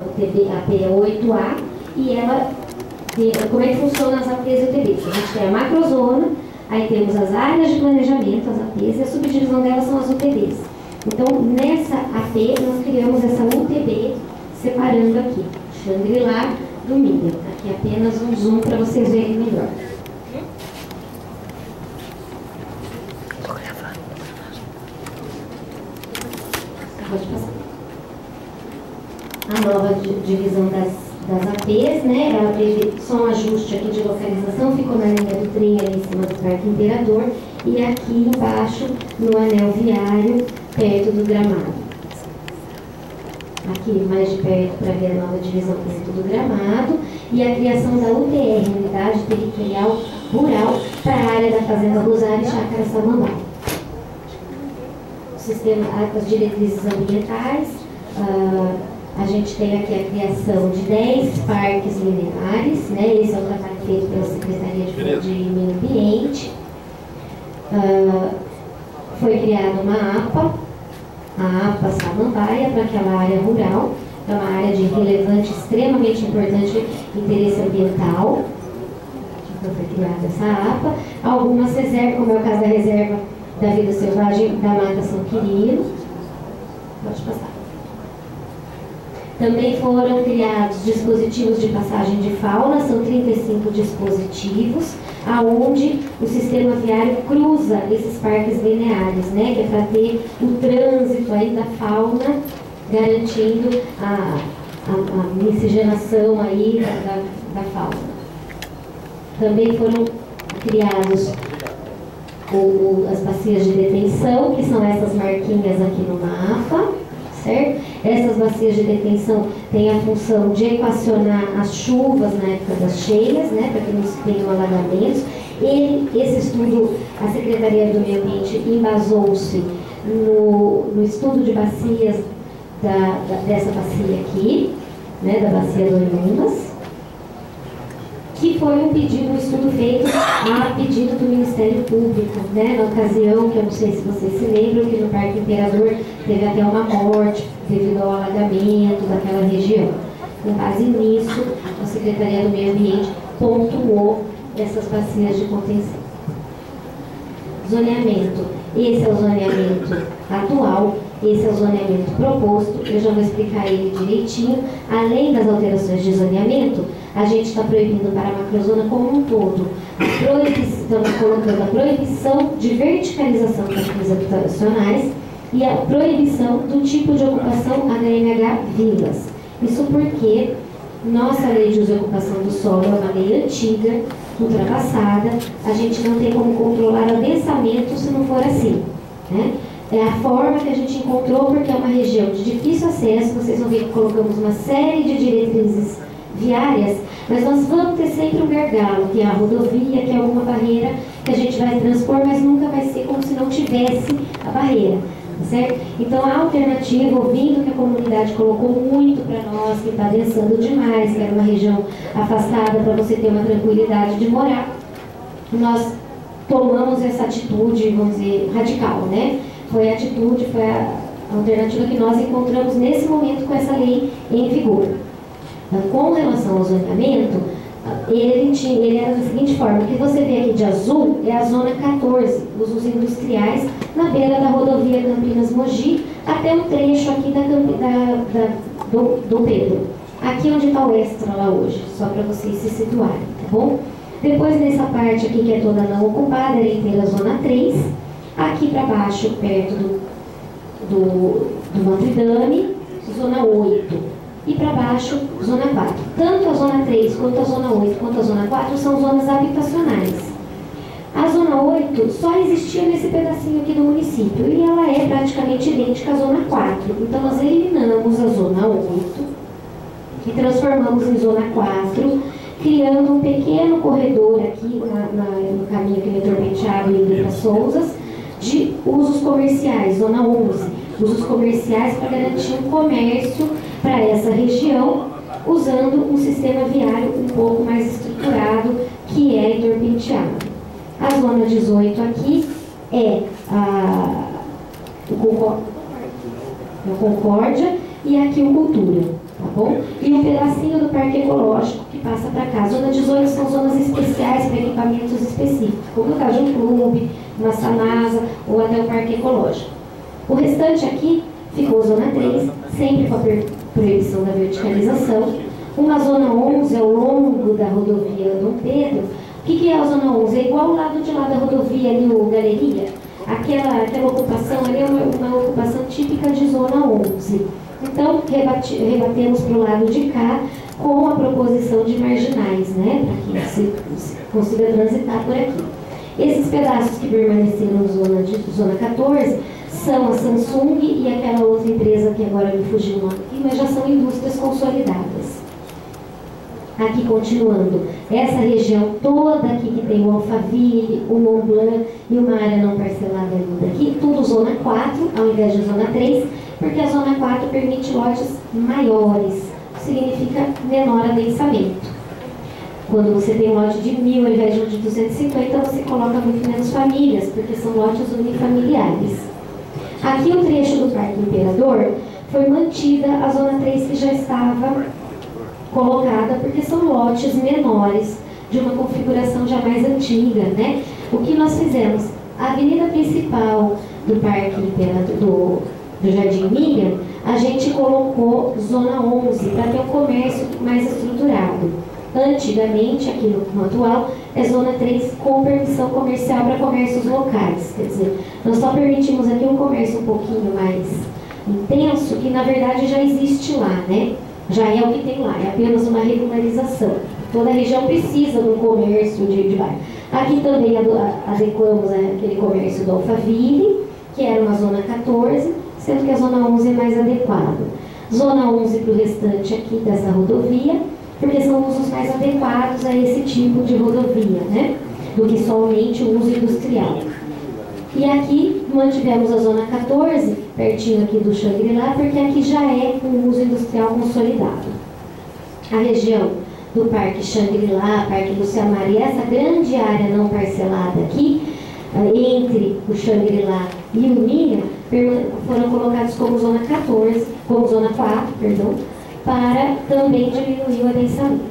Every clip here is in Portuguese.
AP8A, e ela, como é que funciona as APs e UTBs? A gente tem a macrozona, aí temos as áreas de planejamento, as APs, e a subdivisão delas são as UTBs. Então, nessa AP, nós criamos essa UTB, separando aqui, Shangri-La do Miller. Aqui apenas um zoom para vocês verem melhor. Pode passar. A nova divisão das APs, né? Ela teve só um ajuste aqui de localização, ficou na linha do trem ali em cima do Parque Imperador e aqui embaixo no anel viário, perto do Gramado. Aqui mais de perto para ver a nova divisão perto do Gramado e a criação da UTR, Unidade Territorial Rural, para a área da Fazenda Rosário e Chácara Samambaia. As diretrizes ambientais, a gente tem aqui a criação de 10 parques lineares, né? Esse é o trabalho feito pela Secretaria de Meio Ambiente. Foi criada uma APA, a APA Samambaia, para aquela área rural, é uma área de relevante, extremamente importante interesse ambiental. Então foi criada essa APA. Algumas reservas, como é o caso da reserva da vida selvagem da Mata São Quirino. Pode passar. Também foram criados dispositivos de passagem de fauna, são 35 dispositivos, aonde o sistema viário cruza esses parques lineares, né, que é para ter o trânsito aí da fauna, garantindo a miscigenação aí da fauna. Também foram criados as bacias de detenção, que são essas marquinhas aqui no mapa, certo? Essas bacias de detenção têm a função de equacionar as chuvas na época das cheias, né, para que não se tenham alagamentos. Esse estudo, a Secretaria do Meio Ambiente embasou-se no estudo de bacias dessa bacia aqui, né, da bacia do Inundas, que foi um estudo feito a pedido do Ministério Público, né, na ocasião, que eu não sei se vocês se lembram, que no Parque Imperador teve até uma morte devido ao alagamento daquela região. Com base nisso, a Secretaria do Meio Ambiente pontuou essas bacias de contenção. Zoneamento. Esse é o zoneamento atual, esse é o zoneamento proposto, eu já vou explicar ele direitinho. Além das alterações de zoneamento, a gente está proibindo para a macrozona como um todo. Estamos colocando a proibição de verticalização das áreas habitacionais e a proibição do tipo de ocupação HMH vilas. Isso porque nossa lei de uso e ocupação do solo é uma lei antiga, ultrapassada, a gente não tem como controlar adensamento se não for assim, né? É a forma que a gente encontrou, porque é uma região de difícil acesso. Vocês vão ver que colocamos uma série de diretrizes viárias, mas nós vamos ter sempre um gargalo, que é a rodovia, que é alguma barreira que a gente vai transpor, mas nunca vai ser como se não tivesse a barreira, certo? Então a alternativa, ouvindo que a comunidade colocou muito para nós, que está densando demais, que era uma região afastada para você ter uma tranquilidade de morar, nós tomamos essa atitude, vamos dizer, radical, né? Foi a atitude, foi a alternativa que nós encontramos nesse momento com essa lei em vigor. Com relação ao zoneamento, ele era da seguinte forma: o que você vê aqui de azul é a zona 14, usos industriais, na beira da rodovia Campinas-Mogi, até um trecho aqui do Pedro. Aqui onde está o Extra lá hoje, só para vocês se situarem, tá bom? Depois nessa parte aqui que é toda não ocupada, era inteira a zona 3, aqui para baixo, perto do Notre Dame, zona 8. E para baixo, zona 4. Tanto a zona 3, quanto a zona 8, quanto a zona 4 são zonas habitacionais. A zona 8 só existia nesse pedacinho aqui do município e ela é praticamente idêntica à zona 4. Então nós eliminamos a zona 8 e transformamos em zona 4, criando um pequeno corredor aqui no caminho que é Torpenteado e indo para Souzas, de usos comerciais, zona 11. Usos comerciais para garantir um comércio para essa região, usando um sistema viário um pouco mais estruturado, que é Torpenteado. A zona 18 aqui é o Concórdia e aqui o Cultura, tá bom? E um pedacinho do Parque Ecológico que passa para cá. Zona 18 são zonas especiais para equipamentos específicos, como o caso de um clube, uma sanasa ou até o Parque Ecológico. O restante aqui ficou Zona 3, sempre com a proibição da verticalização. Uma Zona 11 ao longo da rodovia Dom Pedro. O que é a Zona 11? É igual ao lado de lá da rodovia ali, o Galeria. Aquela ocupação ali é uma ocupação típica de Zona 11. Então, rebatemos para o lado de cá com a proposição de marginais, né? Para que se consiga transitar por aqui. Esses pedaços que permaneceram na Zona 14 são a Samsung e aquela outra empresa que agora me fugiu o nome aqui, mas já são indústrias consolidadas. Aqui continuando, essa região toda aqui que tem o Alphaville, o Mont Blanc e uma área não parcelada ainda aqui, tudo Zona 4 ao invés de Zona 3, porque a Zona 4 permite lotes maiores, significa menor adensamento. Quando você tem um lote de 1.000 ao invés de um de 250, você coloca muito menos famílias, porque são lotes unifamiliares. Aqui o trecho do Parque Imperador foi mantida a Zona 3 que já estava colocada, porque são lotes menores, de uma configuração já mais antiga, né? O que nós fizemos? A avenida principal do Parque Imperador, do Jardim Miriam, a gente colocou Zona 11, para ter um comércio mais estruturado. Antigamente, aqui no atual, é Zona 3 com permissão comercial para comércios locais. Quer dizer, nós só permitimos aqui um comércio um pouquinho mais intenso, que na verdade já existe lá, né? Já é o que tem lá, é apenas uma regularização. Toda a região precisa de um comércio de bairro. Aqui também adequamos aquele comércio do Alphaville, que era uma Zona 14, sendo que a Zona 11 é mais adequada. Zona 11 para o restante aqui dessa rodovia, porque são usos mais adequados a esse tipo de rodovia, né? Do que somente o uso industrial. E aqui mantivemos a Zona 14, pertinho aqui do Xangri-Lá, porque aqui já é um uso industrial consolidado. A região do Parque Xangri-Lá, Parque Luciamar e essa grande área não parcelada aqui, entre o Xangri-Lá e o Miriam, foram colocados como Zona 14, como Zona 4, perdão, para também diminuir o adensamento.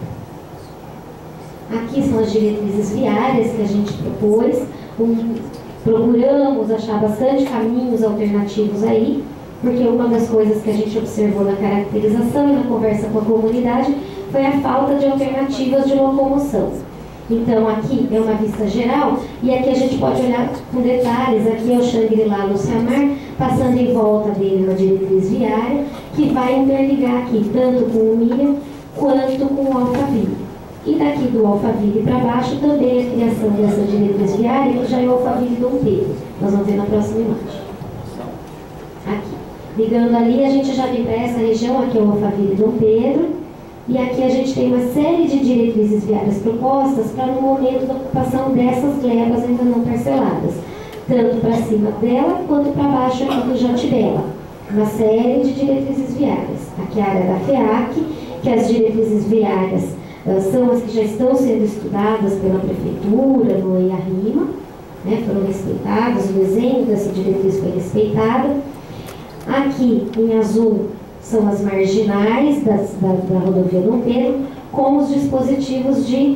Aqui são as diretrizes viárias que a gente propôs. Procuramos achar bastante caminhos alternativos aí, porque uma das coisas que a gente observou na caracterização e na conversa com a comunidade foi a falta de alternativas de locomoção. Então aqui é uma vista geral e aqui a gente pode olhar com detalhes. Aqui é o Xangri-Lá Luciamar, passando em volta dele uma diretriz viária que vai interligar aqui tanto com o Miriam quanto com o Alphaville. E daqui do Alphaville para baixo também a criação dessa diretriz viária, que já é o Alphaville Dom Pedro. Nós vamos ver na próxima imagem. Aqui. Ligando ali, a gente já vem para essa região, aqui é o Alphaville Dom Pedro. E aqui a gente tem uma série de diretrizes viárias propostas para no momento da ocupação dessas glebas ainda não parceladas. Tanto para cima dela, quanto para baixo aqui do Jatibela. Uma série de diretrizes viárias. Aqui a área da FEAC, que as diretrizes viárias são as que já estão sendo estudadas pela Prefeitura, no EIA-RIMA, né, foram respeitadas, o desenho dessa diretriz foi respeitado. Aqui, em azul, são as marginais da rodovia Dom Pedro, com os dispositivos de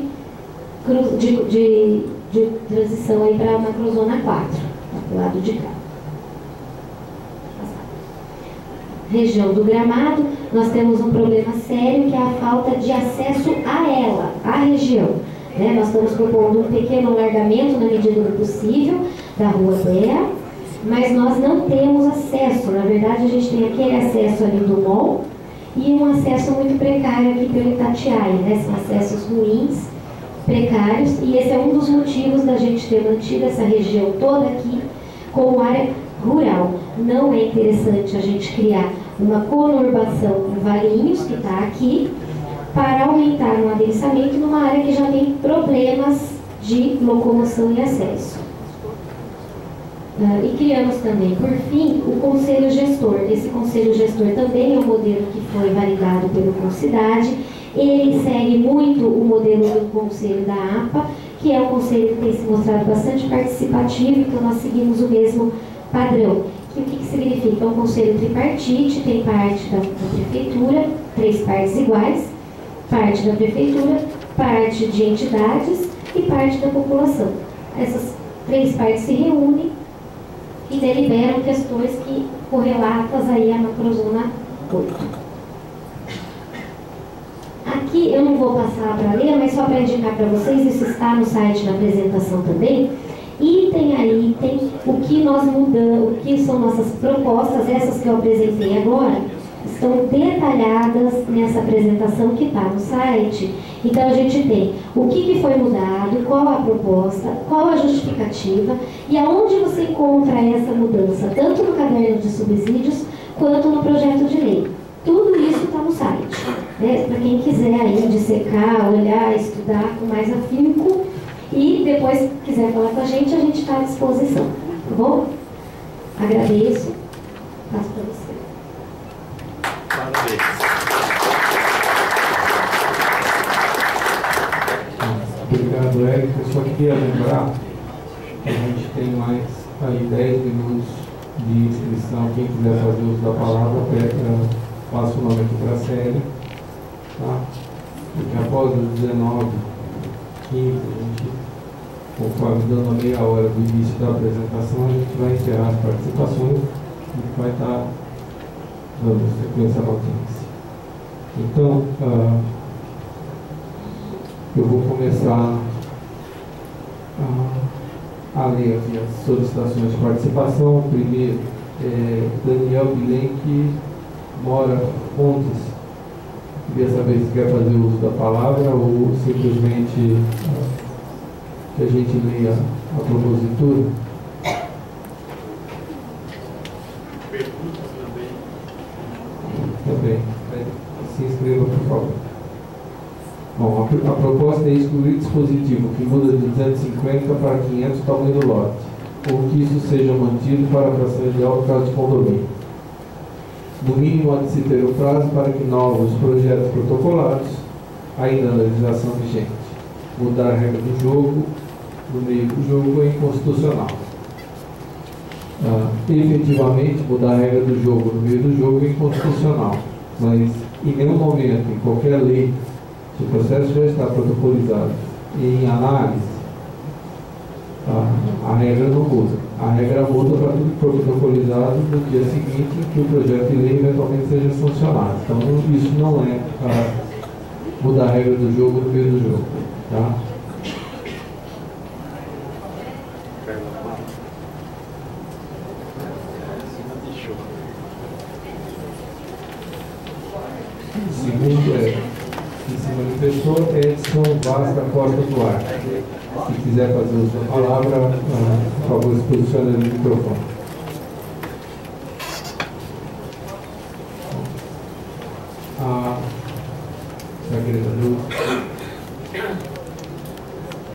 transição aí para a macrozona 4, do lado de cá. Região do Gramado, nós temos um problema sério que é a falta de acesso a ela, à região. Né? Nós estamos propondo um pequeno alargamento na medida do possível da Rua Bea, mas nós não temos acesso. Na verdade, a gente tem aquele acesso ali do mall e um acesso muito precário aqui pelo Itatiaia, né? São acessos ruins, precários, e esse é um dos motivos da gente ter mantido essa região toda aqui como área rural. Não é interessante a gente criar uma conurbação com Valinhos, que está aqui, para aumentar um adensamento numa área que já tem problemas de locomoção e acesso. E criamos também, por fim, o Conselho Gestor. Esse Conselho Gestor também é um modelo que foi validado pelo Concidade. Ele segue muito o modelo do Conselho da APA, que é um conselho que tem se mostrado bastante participativo, então nós seguimos o mesmo padrão, que o que significa? É um conselho tripartite, tem parte da prefeitura, 3 partes iguais, parte da prefeitura, parte de entidades e parte da população. Essas 3 partes se reúnem e deliberam questões que correlatas aí à macrozona 8. Aqui eu não vou passar para ler, mas só para indicar para vocês, isso está no site da apresentação também. Item a item, o que nós mudamos, o que são nossas propostas, essas que eu apresentei agora, estão detalhadas nessa apresentação que está no site. Então a gente tem o que foi mudado, qual a proposta, qual a justificativa e aonde você encontra essa mudança, tanto no caderno de subsídios quanto no projeto de lei. Tudo isso está no site, né? Para quem quiser aí dissecar, olhar, estudar com mais afinco e depois quiser falar com a gente está à disposição, tá bom? Agradeço, passo para você. Parabéns. Obrigado, Érico. Eu só queria lembrar que a gente tem mais aí 10 minutos de inscrição. Quem quiser fazer uso da palavra, passa o nome aqui para a Célia. Tá? Porque após os 19h15, a gente, conforme dando a meia hora do início da apresentação, a gente vai encerrar as participações e vai estar dando sequência à audiência. Então, eu vou começar a ler aqui as solicitações de participação. Primeiro, Daniel Bilenque Mora Fontes. Queria saber se quer fazer uso da palavra ou simplesmente que a gente leia a propositura. Perguntas também. Também. Se inscreva, por favor. Bom, a proposta é excluir dispositivo que muda de 250 para 500 tamanho do lote, ou que isso seja mantido para a fração ideal do caso de condomínio. No mínimo, há de se ter um prazo para que novos projetos protocolados, ainda na legislação vigente, mudar a regra do jogo no meio do jogo é inconstitucional. Efetivamente, mudar a regra do jogo no meio do jogo é inconstitucional, mas em nenhum momento, em qualquer lei, se o processo já está protocolizado e em análise, a regra não muda. A regra muda para tudo que for protocolizado no dia seguinte em que o projeto de lei eventualmente seja sancionado. Então, isso não é mudar a regra do jogo no meio do jogo. Tá? Segundo que se manifestou, Edson Vaz da Costa Duarte. Se quiser fazer uso da palavra, por favor, se posicione no microfone. A querida Luz.